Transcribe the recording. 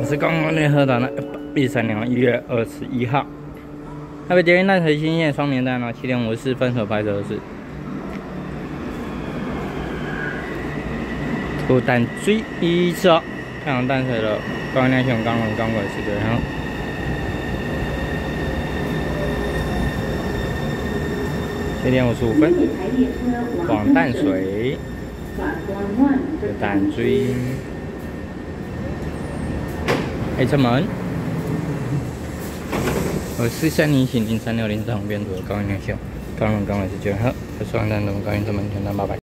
我是刚刚联合岛的123年1月21号，台北捷运淡水新线双连站7点54分所拍摄的是土淡水1车，太阳淡水的高亮线刚龙刚轨是这样。7点55分，往淡水，淡水。 出门，我是3零行0360上边组的高音亮秀，刚龙刚来是9号，我双站东高音出门前300。